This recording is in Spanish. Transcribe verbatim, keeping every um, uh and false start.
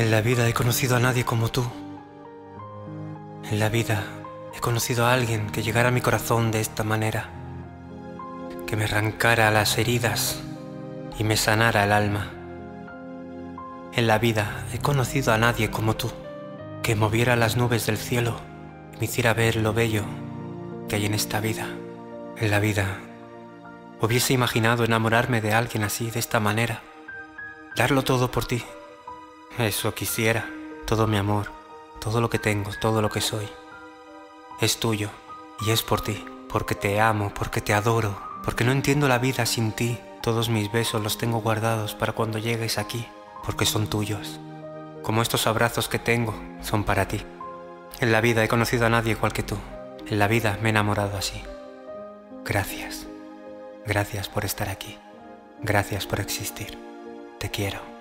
En la vida he conocido a nadie como tú. En la vida he conocido a alguien que llegara a mi corazón de esta manera, que me arrancara las heridas y me sanara el alma. En la vida he conocido a nadie como tú, que moviera las nubes del cielo y me hiciera ver lo bello que hay en esta vida. En la vida hubiese imaginado enamorarme de alguien así, de esta manera, darlo todo por ti. Eso quisiera, todo mi amor, todo lo que tengo, todo lo que soy. Es tuyo y es por ti, porque te amo, porque te adoro, porque no entiendo la vida sin ti. Todos mis besos los tengo guardados para cuando llegues aquí, porque son tuyos. Como estos abrazos que tengo, son para ti. En la vida he conocido a nadie igual que tú. En la vida me he enamorado así. Gracias. Gracias por estar aquí. Gracias por existir. Te quiero.